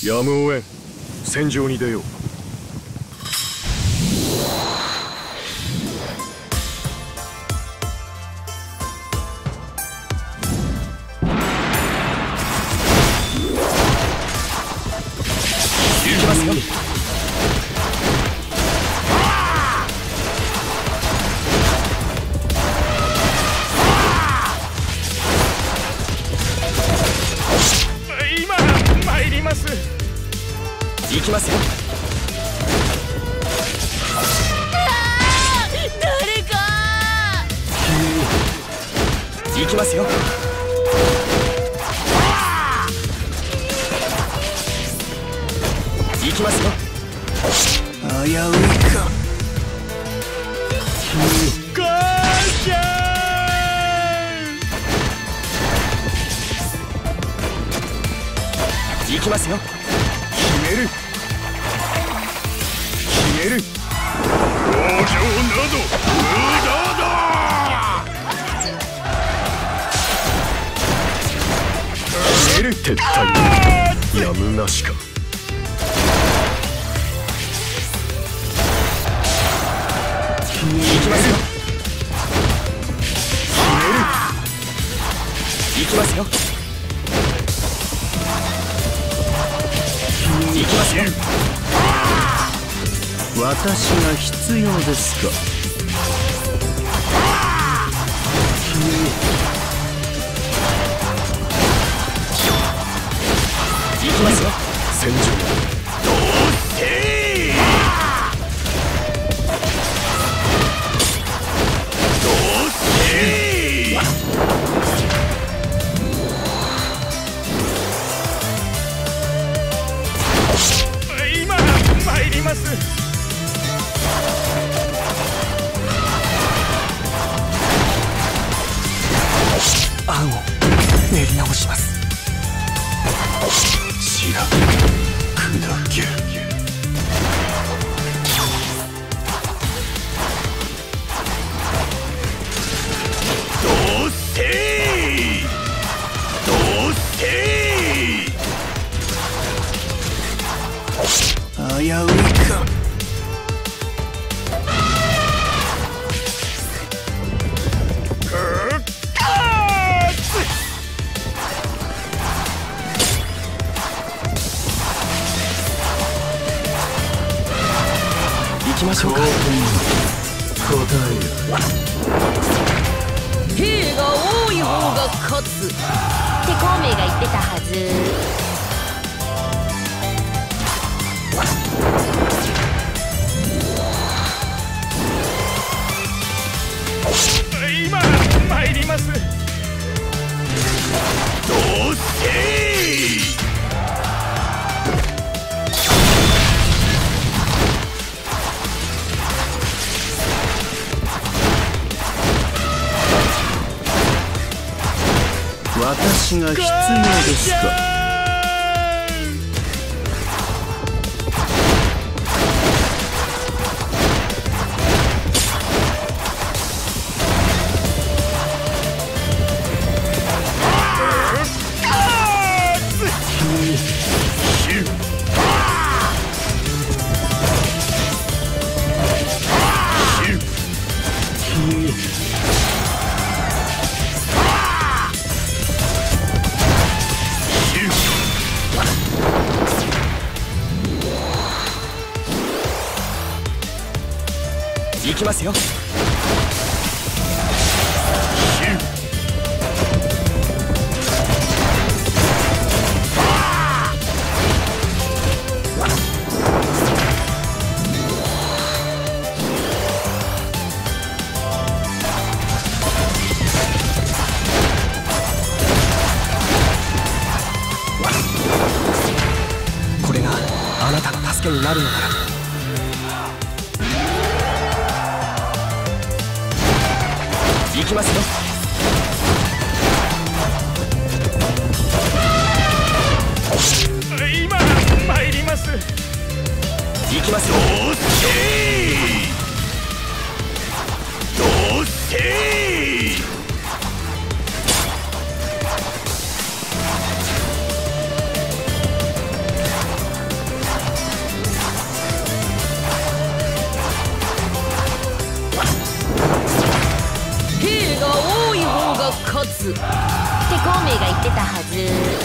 やむをえん。戦場に出よう。行きますよ。今参ります。行きますよ。 誰か行きますよ。行きますよ。 危ういか。 母ちゃん。行きますよ。決める。決める。往生など無駄だ。決める。撤退。やむなしか。行きますよ。決める。行きますよ。行きますよ。 私が必要ですか。 行きますよ。戦場。どうせ今参ります。 案を練り直します。 知ら砕け。どうせどうせ危ういか。 行きましょうか。 兵が多い方が勝つって孔明が言ってたはず。 今参ります。どうせ私が必要ですか。 行きますよ。これがあなたの助けになるのなら。行きますよ。今参ります。行きますよ。どうせどうせが多い方が勝つって孔明が言ってたはず。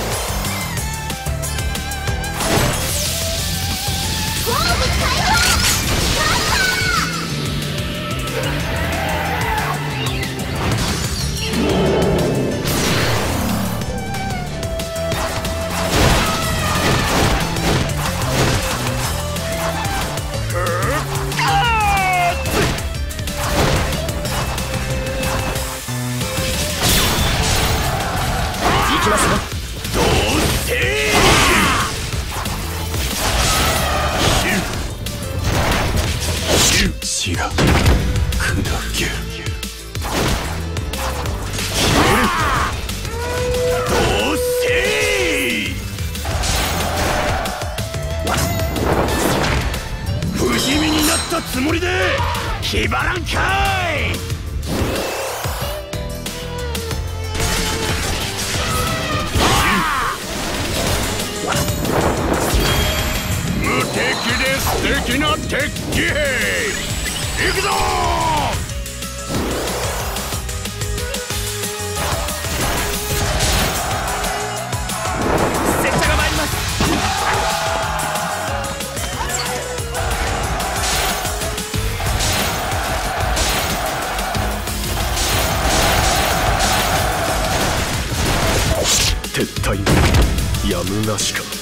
勝負開放。 行きますよ。 どうせ死が砕ける。 どうせ不死身になったつもりで気張らんかい。無敵で素敵な鉄騎兵行くぞ。 拙者が参ります。撤退もやむなしか。